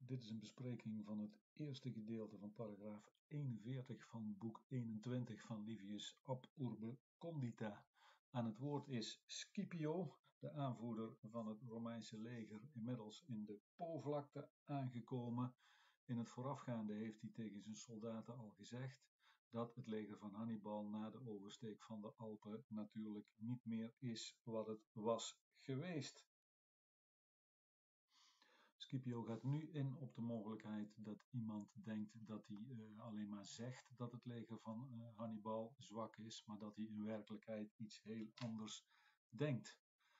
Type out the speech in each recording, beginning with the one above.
Dit is een bespreking van het eerste gedeelte van paragraaf 41 van boek 21 van Livius Ab Urbe Condita. Aan het woord is Scipio, de aanvoerder van het Romeinse leger, inmiddels in de Po-vlakte aangekomen. In het voorafgaande heeft hij tegen zijn soldaten al gezegd dat het leger van Hannibal na de oversteek van de Alpen natuurlijk niet meer is wat het was geweest. Scipio gaat nu in op de mogelijkheid dat iemand denkt dat hij alleen maar zegt dat het leger van Hannibal zwak is, maar dat hij in werkelijkheid iets heel anders denkt.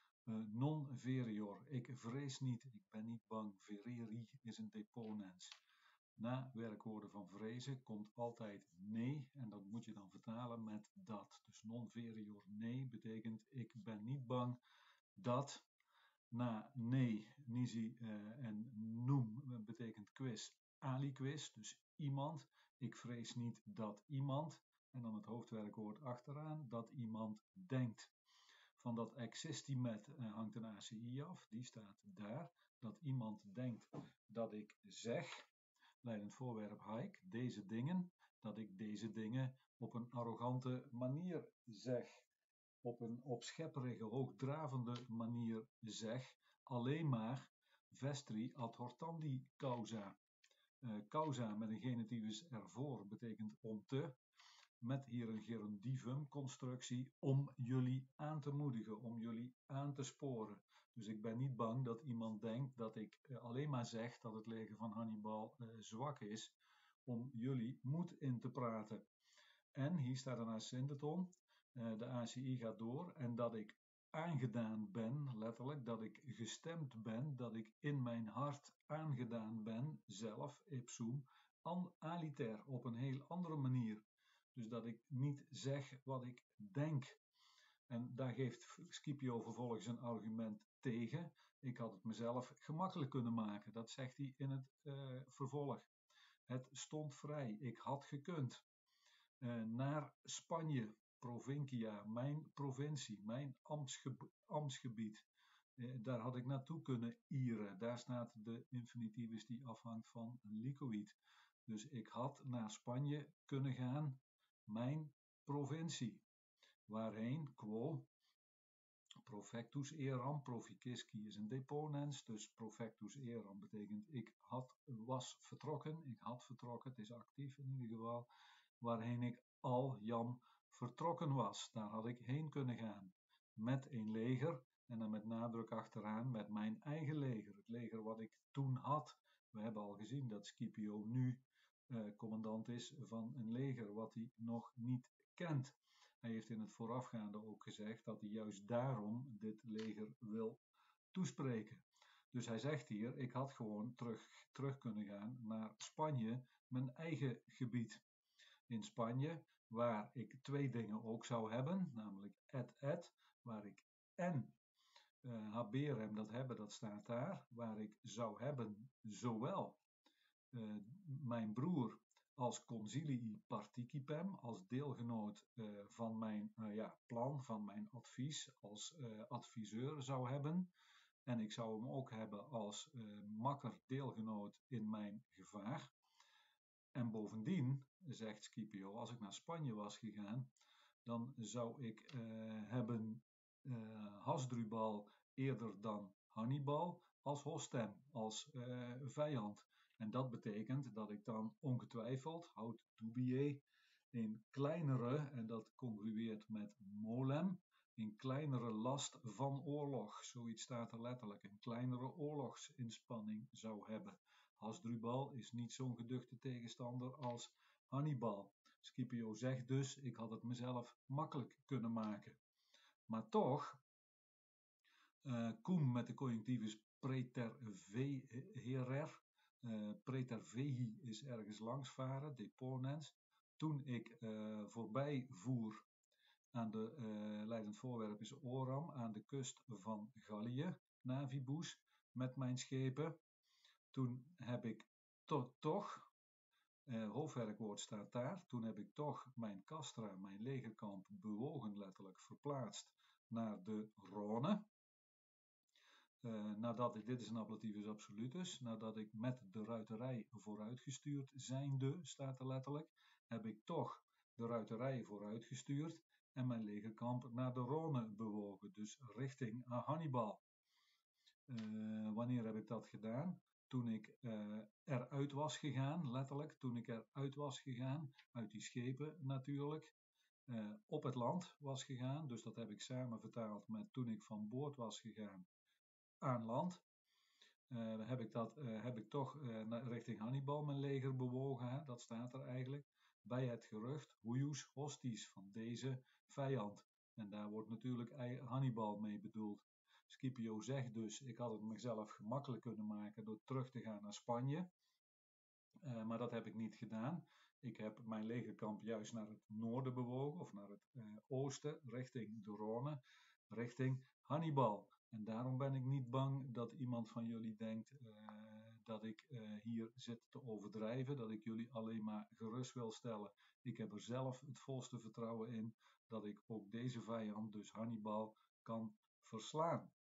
Non verior, ik vrees niet, ik ben niet bang. Vereri is een deponens. Na werkwoorden van vrezen komt altijd nee en dat moet je dan vertalen met dat. Dus non verior nee betekent ik ben niet bang dat. Na nee, nisi en noem betekent quis, aliquis, dus iemand. Ik vrees niet dat iemand, en dan het hoofdwerkwoord achteraan, dat iemand denkt. Van dat existimet hangt een ACI af, die staat daar. Dat iemand denkt dat ik zeg, leidend voorwerp haik, deze dingen, dat ik deze dingen op een arrogante manier zeg. Op een opschepperige, hoogdravende manier zeg, alleen maar vestri ad hortandi causa. Causa met een genitivus ervoor betekent om te, met hier een gerundivum constructie om jullie aan te moedigen, om jullie aan te sporen. Dus ik ben niet bang dat iemand denkt dat ik alleen maar zeg dat het leger van Hannibal zwak is, om jullie moed in te praten. En hier staat een asyndeton. De ACI gaat door en dat ik aangedaan ben, letterlijk, dat ik gestemd ben, dat ik in mijn hart aangedaan ben, zelf, ipsum, aliter, op een heel andere manier. Dus dat ik niet zeg wat ik denk. En daar geeft Scipio vervolgens een argument tegen. Ik had het mezelf gemakkelijk kunnen maken, dat zegt hij in het vervolg. Het stond vrij, ik had gekund. Naar Spanje, Provincia, mijn provincie, mijn ambtsgebied. Daar had ik naartoe kunnen ieren. Daar staat de infinitivus die afhangt van licoïd. Dus ik had naar Spanje kunnen gaan, mijn provincie. Waarheen? Quo? Profectus eram, proficisci is een deponens, dus profectus eram betekent ik was vertrokken, ik had vertrokken, het is actief in ieder geval, waarheen ik al jam vertrokken was. Daar had ik heen kunnen gaan, met een leger, en dan met nadruk achteraan, met mijn eigen leger, het leger wat ik toen had. We hebben al gezien dat Scipio nu commandant is van een leger wat hij nog niet kent. Hij heeft in het voorafgaande ook gezegd dat hij juist daarom dit leger wil toespreken. Dus hij zegt hier, ik had gewoon terug kunnen gaan naar Spanje, mijn eigen gebied. In Spanje, waar ik twee dingen ook zou hebben, namelijk waar ik en haberem, dat hebben, dat staat daar, waar ik zou hebben zowel mijn broer als consilii participem, als deelgenoot van mijn plan, van mijn advies, als adviseur zou hebben. En ik zou hem ook hebben als makker deelgenoot in mijn gevaar. En bovendien, zegt Scipio, als ik naar Spanje was gegaan, dan zou ik hebben Hasdrubal eerder dan Hannibal als hostem, als vijand. En dat betekent dat ik dan ongetwijfeld, houd dubie, een kleinere, en dat congrueert met molem, een kleinere last van oorlog, zoiets staat er letterlijk, een kleinere oorlogsinspanning zou hebben. Hasdrubal is niet zo'n geduchte tegenstander als Hannibal. Scipio zegt dus, ik had het mezelf makkelijk kunnen maken. Maar toch, cum met de conjunctivus preterveherer, pretervehi is ergens langs varen, deponens. Toen ik voorbij voer aan de leidend voorwerp is oram, aan de kust van Gallië, navibus, met mijn schepen. Toen heb ik toch, hoofdwerkwoord staat daar, toen heb ik toch mijn castra, mijn legerkamp, bewogen letterlijk verplaatst naar de Rhône. dit is een ablativus absolutus, nadat ik met de ruiterij vooruitgestuurd zijnde, staat er letterlijk, heb ik toch de ruiterij vooruitgestuurd en mijn legerkamp naar de Rhône bewogen, dus richting Hannibal. Wanneer heb ik dat gedaan? Toen ik eruit was gegaan, letterlijk, toen ik eruit was gegaan, uit die schepen natuurlijk, op het land was gegaan, dus dat heb ik samen vertaald met toen ik van boord was gegaan aan land. Heb ik toch richting Hannibal mijn leger bewogen, hè? Dat staat er eigenlijk, bij het gerucht huius hostis, van deze vijand. En daar wordt natuurlijk Hannibal mee bedoeld. Scipio zegt dus, ik had het mezelf gemakkelijk kunnen maken door terug te gaan naar Spanje. Maar dat heb ik niet gedaan. Ik heb mijn legerkamp juist naar het noorden bewogen, of naar het oosten, richting de Rhône, richting Hannibal. En daarom ben ik niet bang dat iemand van jullie denkt dat ik hier zit te overdrijven, dat ik jullie alleen maar gerust wil stellen. Ik heb er zelf het volste vertrouwen in dat ik ook deze vijand, dus Hannibal, kan verslaan.